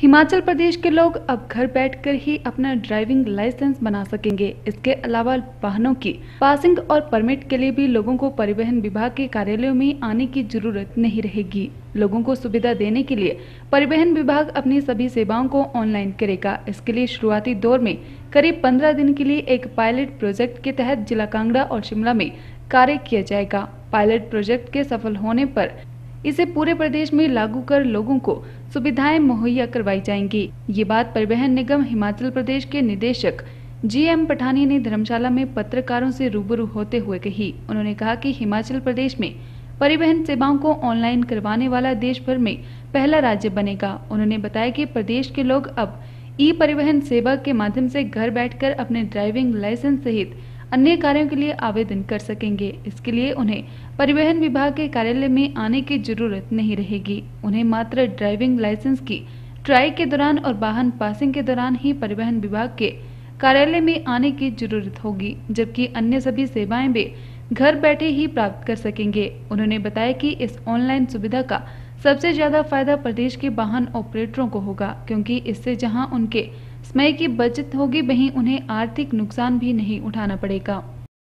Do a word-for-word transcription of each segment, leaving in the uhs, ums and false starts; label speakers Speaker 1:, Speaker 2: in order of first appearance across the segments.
Speaker 1: हिमाचल प्रदेश के लोग अब घर बैठकर ही अपना ड्राइविंग लाइसेंस बना सकेंगे। इसके अलावा वाहनों की पासिंग और परमिट के लिए भी लोगों को परिवहन विभाग के कार्यालयों में आने की जरूरत नहीं रहेगी। लोगों को सुविधा देने के लिए परिवहन विभाग अपनी सभी सेवाओं को ऑनलाइन करेगा। इसके लिए शुरुआती दौर में करीब पंद्रह दिन के लिए एक पायलट प्रोजेक्ट के तहत जिला कांगड़ा और शिमला में कार्य किया जाएगा। पायलट प्रोजेक्ट के सफल होने पर इसे पूरे प्रदेश में लागू कर लोगों को सुविधाएं मुहैया करवाई जाएंगी। ये बात परिवहन निगम हिमाचल प्रदेश के निदेशक जी एम पठानी ने धर्मशाला में पत्रकारों से रूबरू होते हुए कही। उन्होंने कहा कि हिमाचल प्रदेश में परिवहन सेवाओं को ऑनलाइन करवाने वाला देश भर में पहला राज्य बनेगा। उन्होंने बताया कि प्रदेश के लोग अब ई परिवहन सेवा के माध्यम से घर बैठकर अपने ड्राइविंग लाइसेंस सहित अन्य कार्यों के लिए आवेदन कर सकेंगे। इसके लिए उन्हें परिवहन विभाग के कार्यालय में आने की जरूरत नहीं रहेगी। उन्हें मात्र ड्राइविंग लाइसेंस की ट्राई के दौरान और वाहन पासिंग के दौरान ही परिवहन विभाग के कार्यालय में आने की जरूरत होगी, जबकि अन्य सभी सेवाएं वे घर बैठे ही प्राप्त कर सकेंगे। उन्होंने बताया कि इस ऑनलाइन सुविधा का सबसे ज्यादा फायदा प्रदेश के वाहन ऑपरेटरों को होगा, क्योंकि इससे जहां उनके समय की बचत होगी वहीं उन्हें आर्थिक नुकसान भी नहीं उठाना पड़ेगा।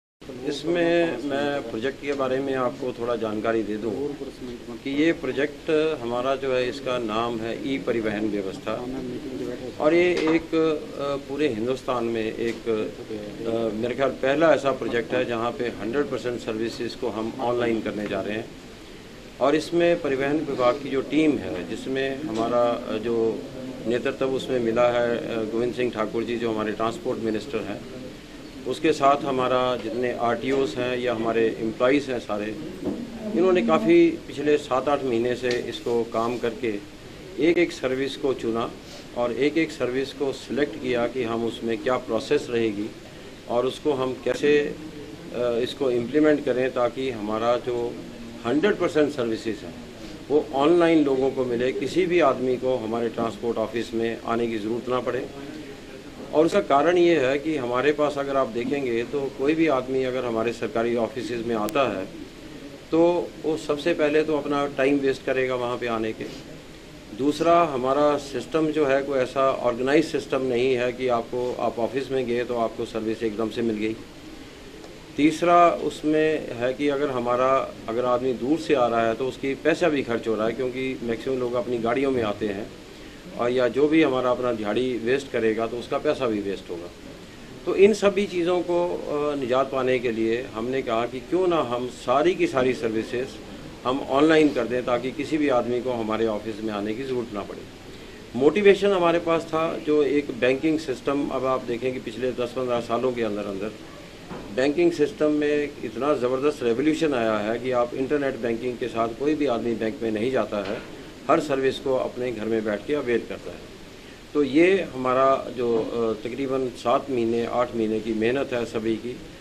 Speaker 2: इसमें मैं प्रोजेक्ट के बारे में आपको थोड़ा जानकारी दे दूं कि ये प्रोजेक्ट हमारा जो है इसका नाम है ई परिवहन व्यवस्था, और ये एक पूरे हिंदुस्तान में एक मेरे ख्याल पहला ऐसा प्रोजेक्ट है जहां पे हंड्रेड परसेंट सर्विसेज को हम ऑनलाइन करने जा रहे हैं। और इसमें परिवहन विभाग की जो टीम है, जिसमें हमारा जो नेतृत्व उसमें मिला है गोविंद सिंह ठाकुर जी जो हमारे ट्रांसपोर्ट मिनिस्टर हैं, उसके साथ हमारा जितने आर टी ओज़ हैं या हमारे एम्प्लॉइज़ हैं सारे, इन्होंने काफ़ी पिछले सात आठ महीने से इसको काम करके एक एक सर्विस को चुना और एक एक सर्विस को सिलेक्ट किया कि हम उसमें क्या प्रोसेस रहेगी और उसको हम कैसे इसको इम्प्लीमेंट करें ताकि हमारा जो हंड्रेड परसेंट सर्विसेज हैं वो ऑनलाइन लोगों को मिले, किसी भी आदमी को हमारे ट्रांसपोर्ट ऑफिस में आने की ज़रूरत ना पड़े। और उसका कारण ये है कि हमारे पास अगर आप देखेंगे तो कोई भी आदमी अगर हमारे सरकारी ऑफिस में आता है तो वो सबसे पहले तो अपना टाइम वेस्ट करेगा वहाँ पे आने के। दूसरा, हमारा सिस्टम जो है कोई ऐसा ऑर्गेनाइज सिस्टम नहीं है कि आपको आप ऑफिस में गए तो आपको सर्विस एकदम से मिल गई। तीसरा उसमें है कि अगर हमारा अगर आदमी दूर से आ रहा है तो उसकी पैसा भी खर्च हो रहा है, क्योंकि मैक्सिमम लोग अपनी गाड़ियों में आते हैं और या जो भी हमारा अपना दिहाड़ी वेस्ट करेगा तो उसका पैसा भी वेस्ट होगा। तो इन सभी चीज़ों को निजात पाने के लिए हमने कहा कि क्यों ना हम सारी की सारी सर्विसेज हम ऑनलाइन कर दें ताकि किसी भी आदमी को हमारे ऑफिस में आने की ज़रूरत ना पड़े। मोटिवेशन हमारे पास था जो एक बैंकिंग सिस्टम, अब आप देखें कि पिछले दस पंद्रह सालों के अंदर अंदर बैंकिंग सिस्टम में इतना ज़बरदस्त रेवोल्यूशन आया है कि आप इंटरनेट बैंकिंग के साथ कोई भी आदमी बैंक में नहीं जाता है, हर सर्विस को अपने घर में बैठ के अवेल करता है। तो ये हमारा जो तकरीबन सात महीने आठ महीने की मेहनत है सभी की,